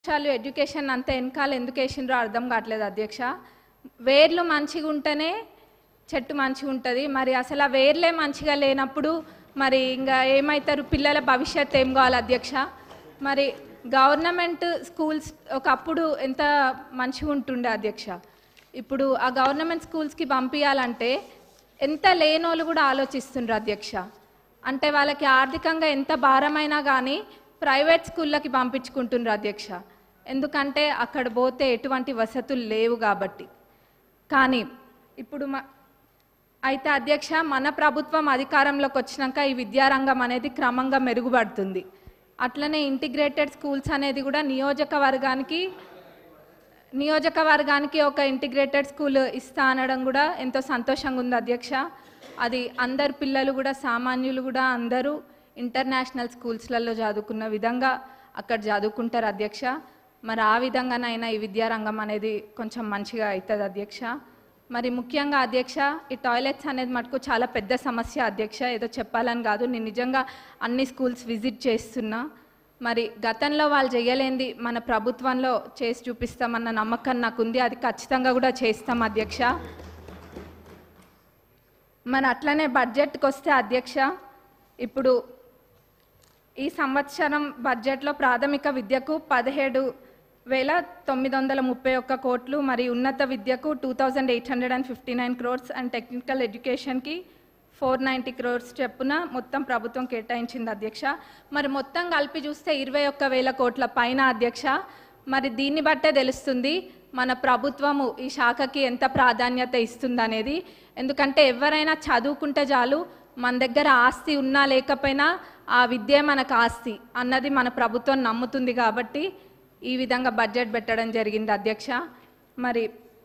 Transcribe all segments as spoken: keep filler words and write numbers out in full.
చాలు ఎడ్యుకేషన్ అంత వెనకాల ఎందుకు వేసిండ్రో అర్థం కావట్లేదు అధ్యక్ష. వేర్లు మంచిగా ఉంటేనే చెట్టు మంచిగా ఉంటుంది. మరి అసలు ఆ వేర్లే మంచిగా లేనప్పుడు మరి ఇంకా ఏమవుతారు, పిల్లల భవిష్యత్తు ఏం కావాలి అధ్యక్ష? మరి గవర్నమెంట్ స్కూల్స్ ఒకప్పుడు ఎంత మంచిగా ఉంటుండే అధ్యక్ష. ఇప్పుడు ఆ గవర్నమెంట్ స్కూల్స్కి పంపించాలంటే ఎంత లేనోళ్ళు కూడా ఆలోచిస్తుండ్రు అధ్యక్ష. అంటే వాళ్ళకి ఆర్థికంగా ఎంత భారమైనా కానీ ప్రైవేట్ స్కూళ్ళకి పంపించుకుంటున్నారు అధ్యక్ష. ఎందుకంటే అక్కడ పోతే ఎటువంటి వసతులు లేవు కాబట్టి. కానీ ఇప్పుడు అయితే అధ్యక్ష, మన ప్రభుత్వం అధికారంలోకి వచ్చినాక ఈ విద్యారంగం అనేది క్రమంగా మెరుగుపడుతుంది. అట్లనే ఇంటిగ్రేటెడ్ స్కూల్స్ అనేది కూడా నియోజకవర్గానికి నియోజకవర్గానికి ఒక ఇంటిగ్రేటెడ్ స్కూల్ ఇస్తా అనడం కూడా ఎంతో సంతోషంగా ఉంది అధ్యక్ష. అది అందరు పిల్లలు కూడా, సామాన్యులు కూడా అందరూ ఇంటర్నేషనల్ స్కూల్స్లలో చదువుకున్న విధంగా అక్కడ చదువుకుంటారు అధ్యక్ష. మరి ఆ విధంగానైనా ఈ విద్యారంగం అనేది కొంచెం మంచిగా అవుతుంది అధ్యక్ష. మరి ముఖ్యంగా అధ్యక్ష, ఈ టాయిలెట్స్ అనేది మటుకు చాలా పెద్ద సమస్య అధ్యక్ష. ఏదో చెప్పాలని కాదు, నేను నిజంగా అన్ని స్కూల్స్ విజిట్ చేస్తున్నా. మరి గతంలో వాళ్ళు చేయలేంది మన ప్రభుత్వంలో చేసి చూపిస్తామన్న నమ్మకం నాకు ఉంది. అది ఖచ్చితంగా కూడా చేస్తాం అధ్యక్ష. మరి అట్లనే బడ్జెట్కి వస్తే అధ్యక్ష, ఇప్పుడు ఈ సంవత్సరం బడ్జెట్లో ప్రాథమిక విద్యకు పదిహేడు వేల తొమ్మిది వందల ముప్పై ఒక్క కోట్లు, మరి ఉన్నత విద్యకు two thousand eight hundred and fifty nine crores and technical ఎడ్యుకేషన్కి ఫోర్ నైంటీ క్రోర్స్ చెప్పున మొత్తం ప్రభుత్వం కేటాయించింది అధ్యక్ష. మరి మొత్తం కలిపి చూస్తే ఇరవై ఒక్క వేల కోట్ల పైన అధ్యక్ష. మరి దీన్ని బట్టే తెలుస్తుంది మన ప్రభుత్వము ఈ శాఖకి ఎంత ప్రాధాన్యత ఇస్తుందనేది. ఎందుకంటే ఎవరైనా చదువుకుంటే చాలు, మన దగ్గర ఆస్తి ఉన్నా లేకపోయినా ఆ విద్య మనకు ఆస్తి అన్నది మన ప్రభుత్వం నమ్ముతుంది. కాబట్టి ఈ విధంగా బడ్జెట్ పెట్టడం జరిగింది అధ్యక్ష. మరి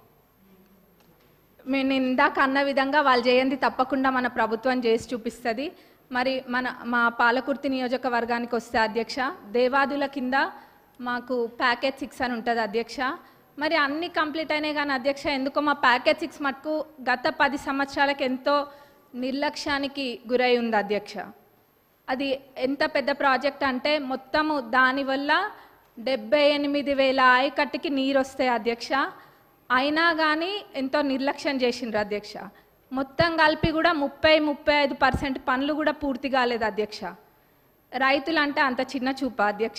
నేను ఇందాక అన్న విధంగా వాళ్ళు చేయండి తప్పకుండా మన ప్రభుత్వం చేసి చూపిస్తుంది. మరి మన మా పాలకుర్తి నియోజకవర్గానికి వస్తే అధ్యక్ష, దేవాదుల కింద మాకు ప్యాకేజ్ సిక్స్ అని ఉంటుంది అధ్యక్ష. మరి అన్నీ కంప్లీట్ అయినాయి కానీ అధ్యక్ష, ఎందుకో మా ప్యాకేజ్ సిక్స్ మటుకు గత పది సంవత్సరాలకు ఎంతో నిర్లక్ష్యానికి గురై ఉంది అధ్యక్ష. అది ఎంత పెద్ద ప్రాజెక్ట్ అంటే మొత్తము దానివల్ల డెబ్బై ఎనిమిది వేల ఆయకట్టుకి నీరు వస్తాయి అధ్యక్ష. అయినా కానీ ఎంతో నిర్లక్ష్యం చేసిండ్రు అధ్యక్ష. మొత్తం కలిపి కూడా ముప్పై ముప్పై ఐదు పర్సెంట్ పనులు కూడా పూర్తి కాలేదు అధ్యక్ష. రైతులు అంటే అంత చిన్న చూప అధ్యక్ష.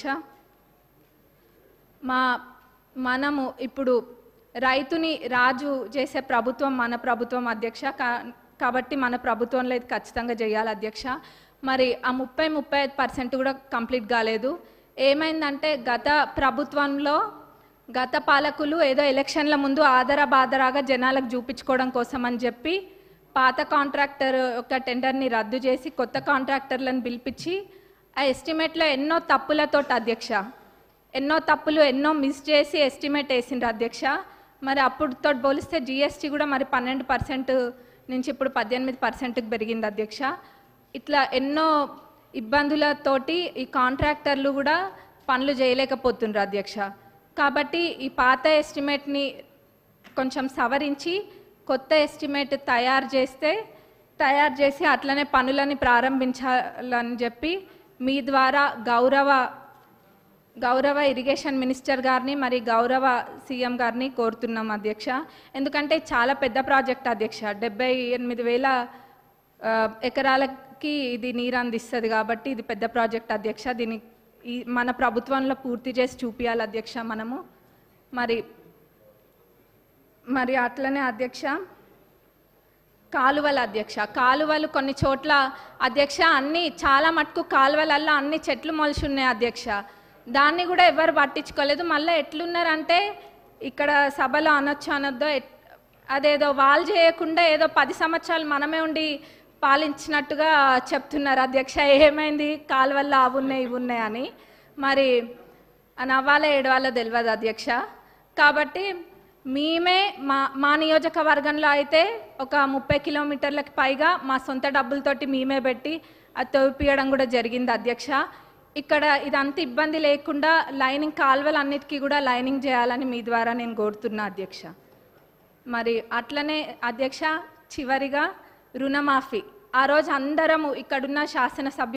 మా మనము ఇప్పుడు రైతుని రాజు చేసే ప్రభుత్వం మన ప్రభుత్వం అధ్యక్ష. కాబట్టి మన ప్రభుత్వంలో ఇది ఖచ్చితంగా చేయాలి అధ్యక్ష. మరి ఆ ముప్పై ముప్పై ఐదు పర్సెంట్ కూడా కంప్లీట్ కాలేదు. ఏమైందంటే గత ప్రభుత్వంలో గత పాలకులు ఏదో ఎలక్షన్ల ముందు ఆదరా బాదరాగా జనాలకు చూపించుకోవడం కోసం అని చెప్పి పాత కాంట్రాక్టర్ యొక్క టెండర్ని రద్దు చేసి కొత్త కాంట్రాక్టర్లను పిలిపించి ఆ ఎస్టిమేట్లో ఎన్నో తప్పులతో అధ్యక్ష, ఎన్నో తప్పులు ఎన్నో మిస్ చేసి ఎస్టిమేట్ వేసిండ్రు అధ్యక్ష. మరి అప్పుడుతో పోలిస్తే జిఎస్టీ కూడా మరి పన్నెండు పర్సెంట్ నుంచి ఇప్పుడు పద్దెనిమిది పర్సెంట్కి పెరిగింది అధ్యక్ష. ఇట్లా ఎన్నో ఇబ్బందులతోటి ఈ కాంట్రాక్టర్లు కూడా పనులు చేయలేకపోతుండ్రు అధ్యక్ష. కాబట్టి ఈ పాత ఎస్టిమేట్ని కొంచెం సవరించి కొత్త ఎస్టిమేట్ తయారు చేస్తే తయారు చేసి అట్లనే పనులని ప్రారంభించాలని చెప్పి మీ ద్వారా గౌరవ గౌరవ ఇరిగేషన్ మినిస్టర్ గారిని మరి గౌరవ సీఎం గారిని కోరుతున్నాం అధ్యక్ష. ఎందుకంటే చాలా పెద్ద ప్రాజెక్ట్ అధ్యక్ష. డెబ్బై ఎనిమిది వేల ఎకరాలకి ఇది నీరు అందిస్తుంది కాబట్టి ఇది పెద్ద ప్రాజెక్ట్ అధ్యక్ష. దీన్ని ఈ మన ప్రభుత్వంలో పూర్తి చేసి చూపించాలి అధ్యక్ష మనము. మరి మరి అట్లనే అధ్యక్ష, కాలువల అధ్యక్ష, కాలువలు కొన్ని చోట్ల అధ్యక్ష అన్ని చాలా మటుకు కాలువలల్లో అన్ని చెట్లు మొలిచి ఉన్నాయి అధ్యక్ష. దాన్ని కూడా ఎవరు పట్టించుకోలేదు. మళ్ళీ ఎట్లున్నారంటే ఇక్కడ సభలో అనొచ్చు అనొద్దో అదేదో వాళ్ళు చేయకుండా ఏదో పది సంవత్సరాలు మనమే ఉండి పాలించినట్టుగా చెప్తున్నారు అధ్యక్ష. ఏమైంది, కాలువల్లో అవి ఉన్నాయి ఇవి ఉన్నాయి అని. మరి నవ్వాలో ఏడవాలో తెలియదు అధ్యక్ష. కాబట్టి మేమే మా మా నియోజకవర్గంలో అయితే ఒక ముప్పై కిలోమీటర్లకు పైగా మా సొంత డబ్బులతోటి మేమే పెట్టి అది తవ్విపియడం కూడా జరిగింది అధ్యక్ష. ఇక్కడ ఇదంతా ఇబ్బంది లేకుండా లైనింగ్ కాలువలు అన్నిటికీ కూడా లైనింగ్ చేయాలని మీ ద్వారా నేను కోరుతున్నా అధ్యక్ష. మరి అట్లనే అధ్యక్ష, చివరిగా రుణమాఫీ, ఆ రోజు అందరము ఇక్కడున్న శాసనసభ్యులు